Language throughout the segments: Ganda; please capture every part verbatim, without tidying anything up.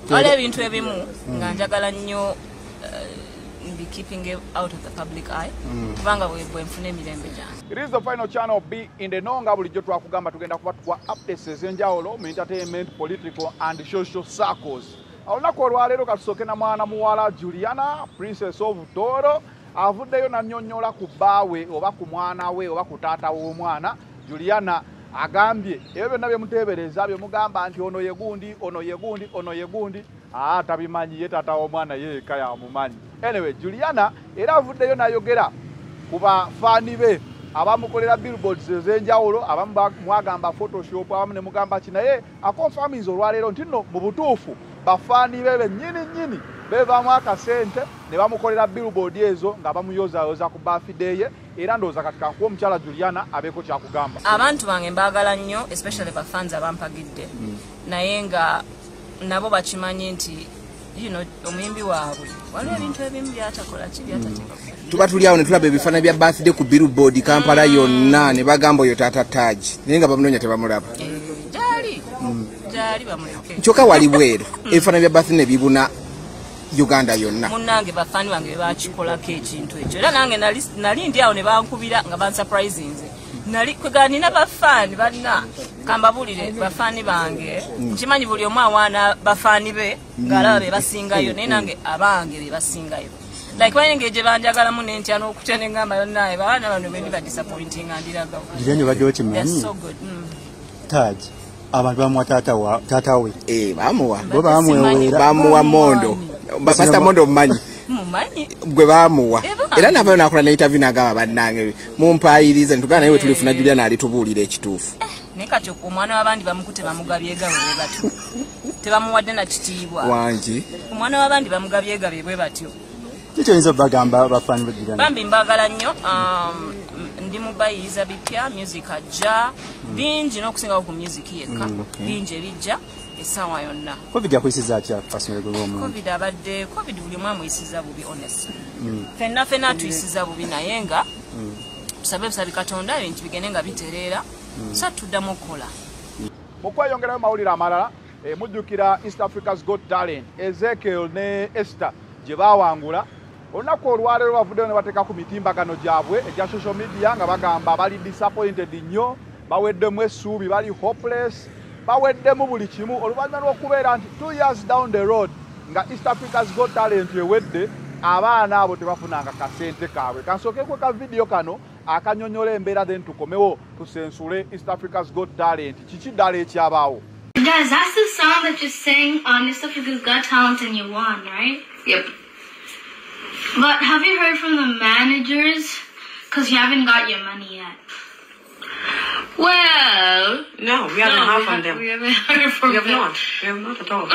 wale ebintu ebimu nga njagala nnyo be keeping it out of the public eye kubanga bwe nfuna emirembe gyange. It is the final channel B in the nonga bulijjo twakugamba tugenda kuba tukwa updates ez'enjawulo mu entertainment, political and social circles. Olunaku olwaleero katusooke na mwana muwala Juliana Princess of Toro avuddeyo nannyonnyola ku bbaawe oba ku mwana we oba ku taata w'omwana. Juliana agambye ebyo byonna bye muteebereza bye mugamba nti ono ye gundi ono ye gundi ono ye gundi ah tabimanyi ye taata w'omwana ye eka yamumanyi. Anyway, Juliana era avuddeyo n'ayogera ku bafaani be abamukolera billboards ez'enjawulo abamu mwagamba photoshop abamu ne mugamba ki naye akonfirmiza olwaleero nti nno mu butuufu bafaani be bennyini nnyini beevaamu akasente ne bamukolera billboard ezo nga bamuyozayoza ku birthday ye era ndowooza kati kankuwa omukyala Juliana abeeko kyakugamba. Abantu bange mbaagala nnyo especially bafans abampagidde naye nga nabo bakimanyi nti you know omuyimbi waabwe waliwo ebintu ebimu byatakola ki byatateeka tuba tuli awo ne tulaba ebifaananyi bya birthday ku billboard Kampala yonna ne bagamba oyo taata Taji naye nga bamunoonya tebamulaba. Gyali gyali bamuleke kyokka wali bweru ebifaananyi bya birthday ne bibuna Uganda yonna. Munnange bafaani bange be bakikolako ekintu ekyo era nange nali ndi awo ne bankubira nga bansurprise nze nali kweganina bafaani banna kambabulire bafaani bange nkimanyi buli omu awaana bafaani be ng'alaba be basingayo naye nange abange be basingayo like bayenge gye banjagalamu nentya n'okutya ne ngamba naye baana bano bendi ba disappointing andiraga Jirenyo bajjo kimanyi Taji abantu bamuwa taata wa taata we eh bamuwa bo bamuwa bamuwa mondo Pastor Mondo mmanyi mumanyi gwe bamuwa era nabayo nakola ne interview nagaba bannange mumpayirize ntugana naye tulifuna Juliana alitubuulira ekituufu ne kati omwana w'abandi bamukute bamugabye gawe batyo tebamuwadde na kitiibwa wangi omwana w'abandi bamugabye gawe bwe batyo kiki oyinza bagamba bafaani ba Juliana bambi mbagala nnyo um, ndi mubayiza bipya music ajja bingi n'okusingawo ku music yekka bingi ebijja esawa yonna. Covid yakuyisiza atya fashion y'omuntu? Covid abadde Covid buli mwamu yisiza bubi honest. Fenna fenna tuyisiza bubi naye nga tusabe busabi Katonda ebintu bigende nga bitereera sa tuddamu okukola. Mukweyongerayo mawulire amalala mujjukira East Africa's Got Talent Ezekiel ne Esther gye baawangula olunaku olwaleero bavuddeyo ne bateeka ku mitimbagano gyabwe egya social media nga bagamba bali disappointed nnyo baweddemu essuubi bali hopeless baweddemu buli kimu oluvannyuma lw'okubeera nti two years down the road nga East Africa's Got Talent ewedde abaana abo tebafunanga kasente kaabwe. Kansookeeko ka vidiyo kano akanyonyola embeera then tukomewo tusensule East Africa's Got Talent kiki ddala ekyabaawo. Guys, that's the song that you sang on East Africa's Got Talent and you won, right? Yep. But have you heard from the managers? Because you haven't got your money yet. Well, no, we haven't No, heard we from ha- them. we haven't heard from We have them. not. We have not at all.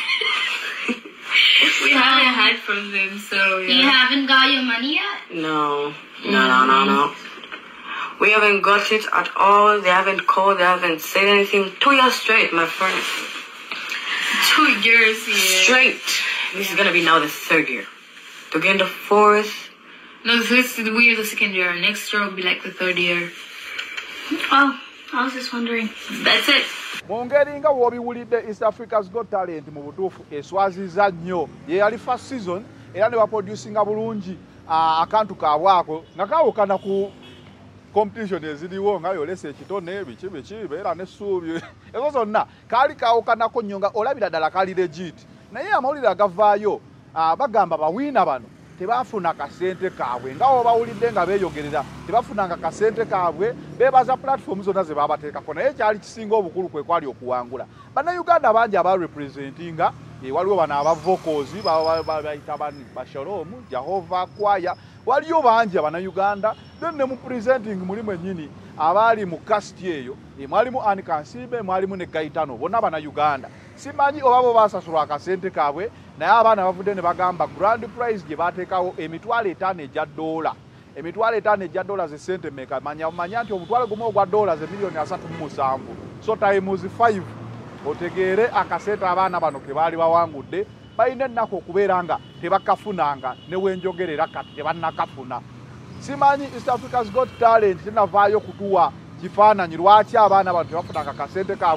We haven't heard from them, so yeah. You haven't got your money yet? No. No, no, no, no. We haven't got it at all. They haven't called. They haven't said anything. Two years straight, my friend. Two years, yeah. Straight. This is gonna be now the third year. To get the fourth. No, this is we are the second year. Next year will be like the third year. Oh, I was just wondering. That's it. Mu ngeri nga w'obiwulidde East Africa's Got Talent mu butuufu eswaziza nnyo ye yali first season era ne baproducinga bulungi akantu kaabwako nga kaawukana ku competition eziriwo nga yolesa ekitone biki biki beera n'essuubi ezo zonna kaali kaawukanako nnyo nga olabira ddala kali legit naye amawulire agavaayo bagamba bawiina bano tebafuna kasente kaabwe nga obawulidde nga beeyogerera tebafunanga kasente kaabwe beebaza platform zonna ze babateekako naye kyali kisinga obukulu kwe kwali okuwangula. Bannayuganda bangi abarepresentinga waliwo bano aba vocals bayita bani Bashalomu Jehova Choir waliyo bangi abannayuganda then ne mu presenting mulimu ennyini abaali mu cast eyo mwalimu Anne Kansibe mwalimu ne Gaitano bonna bannayuganda simanyi oba bo basasulwa akasente kaabwe naye abaana bavudde ne bagamba grand prize gye bateekawo emitwalo etaano egya dola emitwalo etaano egya dola ze sente meka manya manya nti omutwalo gumu ogwa dola ze miliyoni asatu mu musanvu so times five otegeere akasente abaana bano ke baali bawangudde balina ennaku okubeera nga tebakafunanga ne wenjogerera kati tebannakafuna. Simanyi East Africa's Got Talent tenavaayo kutuwa kifaananyi lwaki abaana bano tebafunanga kasente kaabwe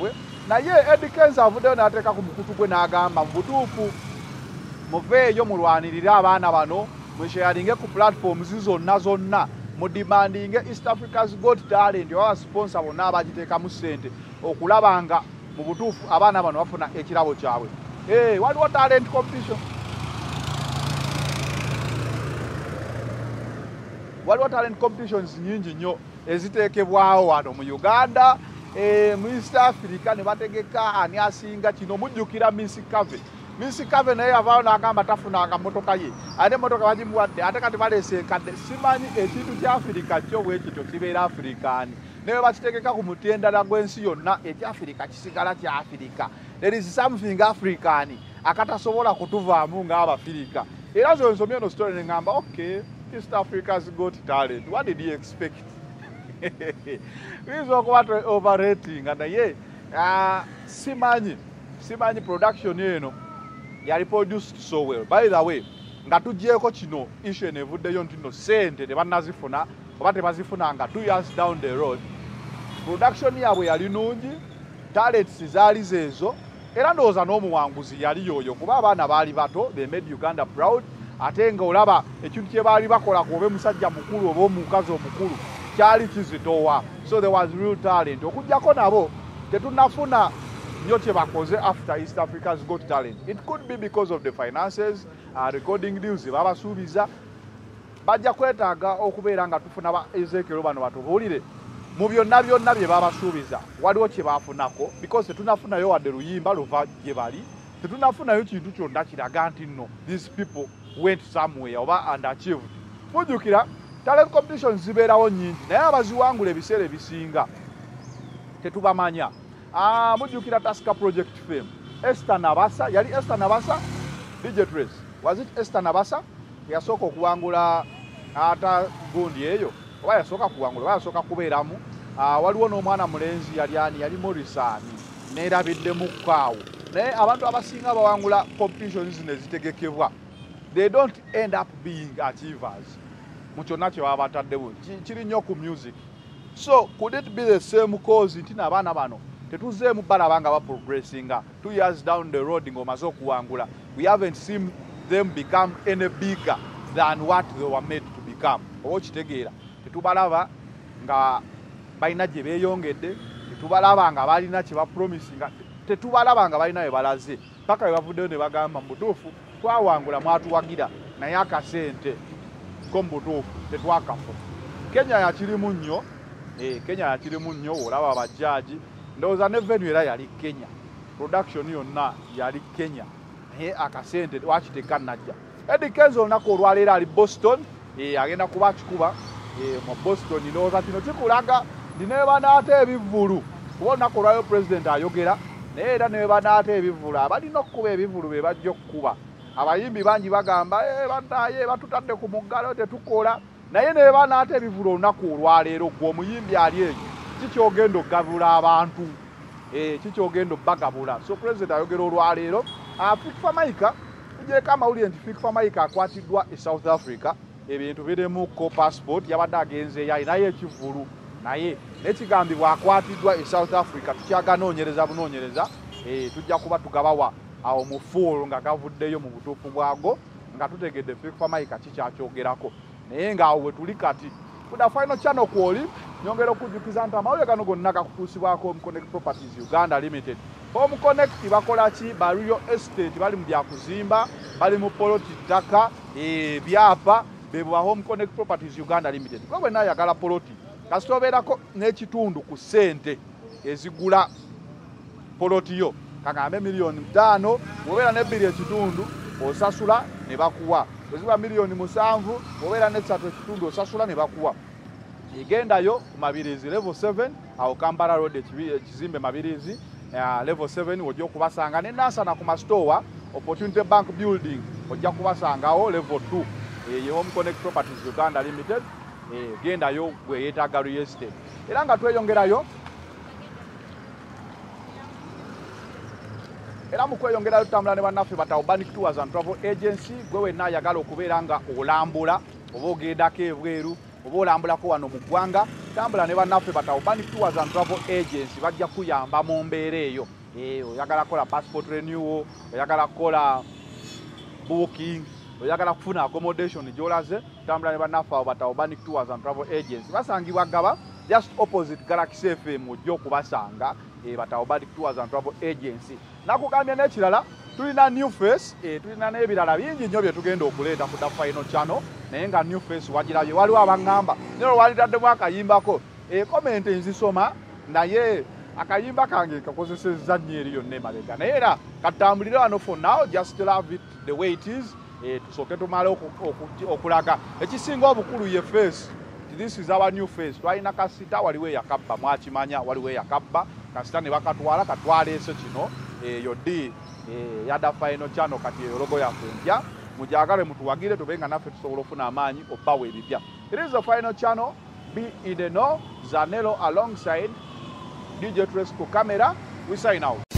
naye Eddie Kenzo avuddeyo n'ateeka ku mukutu gwe n'agamba mu butuufu muveeyo mulwanirire abaana bano mwesharinge ku platforms zonna zonna mudimandinge East Africa's Got Talent oba sponsor bonna abagiteekamu ssente okulaba nga mu butuufu abaana bano bafuna ekirabo kyabwe. Eh, waliwo talent competition. Waliwo talent competitions nyingi nnyo eziteekebwawo wano mu Uganda, eh, mu East Africa ne bategeka ani asinga kino mujjukira Miss Cave. Miss Cave naye avaawo n'agamba tafunanga mmotoka ye. Ate emmotoka bagimuwadde ate kati baleese enkadde. Simanyi ekintu kya Africa kyo bwe kityo kibeera Afrikaani. Naye bakitegeka ku muti endala gw'ensi yonna ekya Africa kisigala kya Africa. There is something African akatasobola kutuvaamu ng'Abafirika. Era nze nsomye eno story ne ngamba okay, East Africa's Got Talent. What did he expect? Wizo okuba overrating naye uh, simanyi simanyi production eno yali produced so well. By the way, nga tugyeko kino issue nevuddeyo nti no sente tebannazifuna oba tebazifunanga two years down the road. Production yaabwe yali nungi, talents zaali zeezo, era ndowooza n'omuwanguzi yali yoyo kuba abaana baali bato, they made Uganda proud. Ate nga olaba ekintu kye baali bakola ku oba musajja mukulu oba omukazi omukulu kyali kizitowa. So there was real talent. Okujjako nabo tetunafuna nnyo kye bakoze after East Africa's Got Talent. It could be because of the finances, uh, recording deals babasuubiza. Bajja kwetaaga okubeera nga tufuna ba Ezekiel bano batubuulire mu byonna byonna bye babasuubiza waliwo kye baafunako, because tetunafunayo wadde luyimba luva gye bali, tetunafunayo kintu kyonna kiraga nti nno these people went somewhere oba and achieved. Mujjukira talent competitions zibeerawo nnyingi naye abaziwangula ebiseera ebisinga tetubamanya. Ah, mujjukira Taska Project Fame. Esther Nabasa, yali Esther Nabasa? D J Trace. Was it Esther Nabasa? Yasooka okuwangula ata gundi eyo. Oba yasooka kuwangula, oba yasooka kubeeramu. Ah, waliwo n'omwana mulenzi yali ani, yali Morisani. Neerabiddemu kaawo. Naye abantu abasinga bawangula competitions zino ezitegekebwa, they don't end up being achievers. Mu kyonna kye baba bataddewo. Kiri nnyo ku music. So, could it be the same cause nti n'abaana bano tetuzeemu balaba nga baprogressinga two years down the road ng'omaze okuwangula, we haven't seen them become any bigger than what they were made to become. Oba okitegeera, tetubalaba nga balina gye beeyongedde, tetubalaba nga balina kye bapromisinga, tetubalaba nga balina bye balaze paka bwe bavuddeyo ne bagamba mu butuufu twawangula mwatuwagira naye akasente ko mu butuufu tetwakafuna. Kenya yakirimu nnyo, eh, Kenya yakirimu nnyo, olaba abajjaaji ndowooza ne venue era yali Kenya, production yonna yali Kenya, naye akasente wakiteka najja. Eddie Kenzo olunaku olwaleero ali Boston, eh, agenda kuba kikuba eh, mu Boston. Ndowooza kino kikulaga ndi ne banaata ebivulu kuba olunaku olwaleero president ayogera, naye era ne banaata ebivulu abalina okukuba ebivulu be bajja okukuba. Abayimbi bangi bagamba eh, bannaye batutadde ku muggalo tetukola, naye ne banaata ebivulu olunaku olwaleero gwe omuyimbi ali eyo kikyogenda okugabula abantu, eh, kikyogenda obbagabula. So president ayogera olwaleero. Uh, Fikfa Maika, tujeko amawulire nti Fikfa Maika akwatiddwa e South Africa, ebintu birimu ko passport yabadde agenzeeyo alinayo ekivulu, naye nekigambibwa akwatiddwa e South Africa tukyaganoonyereza bunoonyereza, eh, tujja kuba tugabawa awo mu full nga gavuddeyo mu butuufu bwago nga tutegedde Fikfa Maika kikyakyogerako, naye ng'awo we tuli kati kuda final channel kwoli nyongera okujjukiza nti amawulire gano gonna gakutuusibwako Home Connect Properties Uganda Limited. Home Connect bakola ki? Ba real estate, bali mu byakuzimba, bali mu poloti ttaka, eh, byapa, beba Home Connect Properties Uganda Limited. Kwa bwe nayagala poloti kasita obeerako n'ekitundu ku ssente ezigula poloti yo kagambe miliyoni ttaano, obeera n'ebbiri ekitundu osasula ne bakuwa. Eziba miliyoni musanvu, obeera n'essatu ekitundu osasula ne bakuwa. Igendayo ku Mabirizi level seven, awo Kampala Road ekizimbe Mabirizi, uh, level seven ojja okubasanga ne Nansana ku Mastowa Opportunity Bank Building ojja kubasangawo level two. E, Home Connect Properties Uganda Limited, e, gendayo gwe yeetaaga real estate. Era nga tweyongerayo Era mu kweyongerayo tutambula ne bannaffe bata Urbanic Tours and Travel Agency, gwe wenna ayagala okubeera nga olambula oba ogendako ebweru oba olambulako wano mu ggwanga tambula ne bannaffe bata Urbanic Tours and Travel Agency bajja kuyamba mu mbeera eyo. Oyagala kola passport renewal, oyagala kola booking, oyagala kufuna accommodation gy'olaze tambula ne bannaffe abo bata Urbanic Tours and Travel Agency basangibwa Gaba just opposite Galaxy F M ojja okubasanga bata Urbanic Tours and Travel Agency. Nakugambye n'ekirala tulina new face, eh, tulina n'ebirala bingi nnyo bye tugenda okuleeta ku The Final Channel naye nga new face wagirabye waliwo abangamba nero walitaddemu akayimbako e comment nzisoma naye akayimba kange kakozesezza nnyo eri yonna emabega naye era katambulire wano for now just love it the way it is. Eh, tusooke tumale okulaga ekisinga obukulu ye face. This is our new face. Twalina kasita waliwo yakabba mwakimanya waliwo yakabba kasita ne bakatwala katwaleese kino eyo di eh, ya The Final Channel kati eyo logo yaffe empya mujagale mutuwagire tubenga naffe tusobola ofuna amaanyi obbawo ebipya. It is The Final Channel. Be in the know. Zanello alongside D J Tresco camera. We sign out.